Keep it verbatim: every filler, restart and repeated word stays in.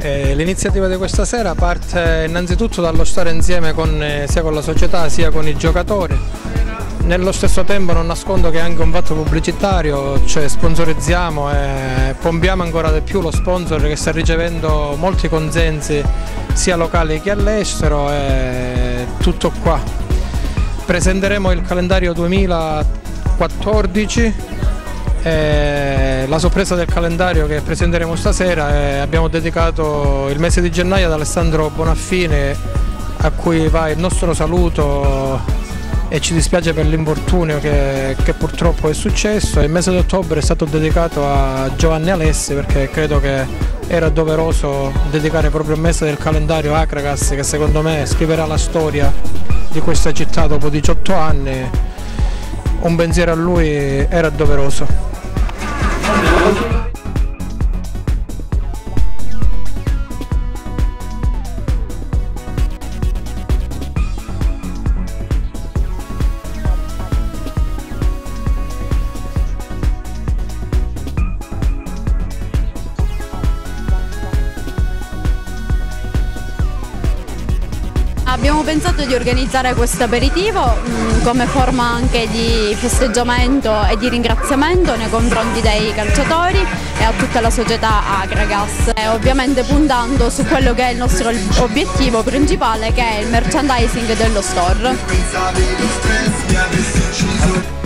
Eh, l'iniziativa di questa sera parte innanzitutto dallo stare insieme con, eh, sia con la società sia con i giocatori. Nello stesso tempo non nascondo che è anche un fatto pubblicitario, cioè sponsorizziamo e pompiamo ancora di più lo sponsor che sta ricevendo molti consensi sia locali che all'estero, e tutto qua. Presenteremo il calendario duemilaquattordici. Eh, la sorpresa del calendario che presenteremo stasera, eh, abbiamo dedicato il mese di gennaio ad Alessandro Bonaffini, a cui va il nostro saluto e ci dispiace per l'infortunio che, che purtroppo è successo. Il mese di ottobre è stato dedicato a Giovanni Alessi, perché credo che era doveroso dedicare proprio il mese del calendario a Akragas, che secondo me scriverà la storia di questa città dopo diciotto anni. Un pensiero a lui era doveroso. Abbiamo pensato di organizzare questo aperitivo mh, come forma anche di festeggiamento e di ringraziamento nei confronti dei calciatori e a tutta la società Akragas, e ovviamente puntando su quello che è il nostro obiettivo principale, che è il merchandising dello store.